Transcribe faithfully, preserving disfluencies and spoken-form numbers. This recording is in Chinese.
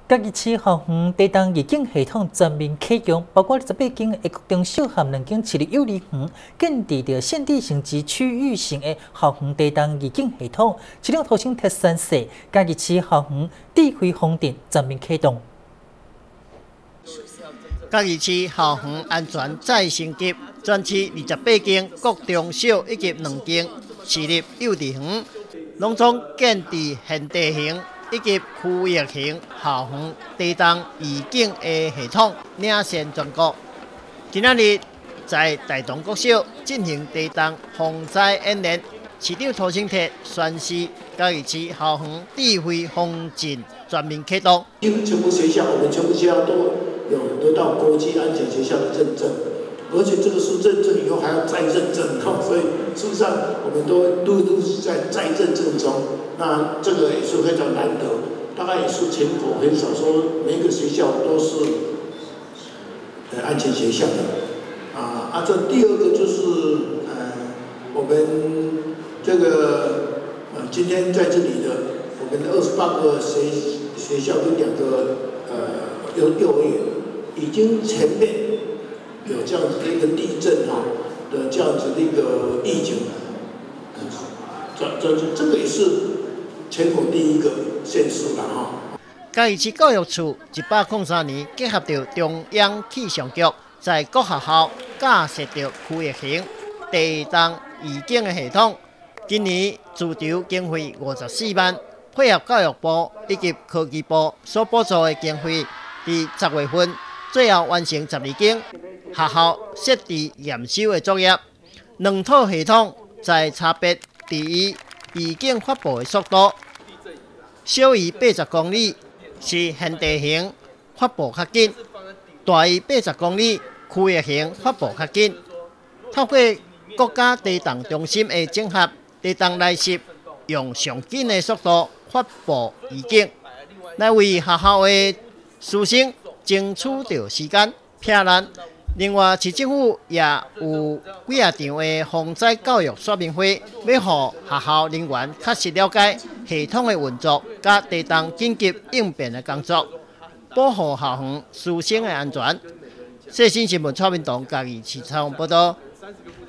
嘉义市校园地动预警系统全面启用，包括十八间的国中小学、两间市立幼儿园，建立着县地性之区域性的校园地动预警系统。其中头先特三市嘉义市校园智慧风电全面启动。 嘉义市校园安全再升级，全市二十八间国中小以及两间市立幼儿园，拢总建置现地型以及区域型校园地动预警的系统，领先全国。今仔日在大同国小进行地动防灾演练，市长涂清铁宣示嘉义市校园智慧防震全面启动。 全部学校，我们全部学校都有得到国际安全学校的认证，而且这个是认证以后还要再认证，所以事实上我们都都都是在再认证中。那这个也是非常难得，大概也是全国很少说每个学校都是呃安全学校的啊啊。这第二个就是呃我们这个呃今天在这里的我们的二十八个学学校跟两个呃幼幼儿园，已经前面有这样子的一个地震哈的这样子的一个预警，这这这个也是全国第一个县市了哈。 嘉义市教育处一百零三年结合着中央气象局，在各学校架设着区域型地动预警的系统。今年自筹经费五十四万，配合教育部以及科技部所补助的经费，在十月份最后完成十二间学校设置验收的作业。两套系统在差别第一。预警发布的速度小于八十公里，是现地型发布较紧；大于八十公里，区域型发布较紧。透过国家地动中心的整合，地动来袭用上紧的速度发布预警，来为学校的师生争取到时间避难。另外，市政府也有几啊场的防灾教育说明会，要让学校人员确实了解系统的运作，甲地动紧急应变的工作，保护校园师生的安全。细心新闻蔡明东嘉义市采访报道。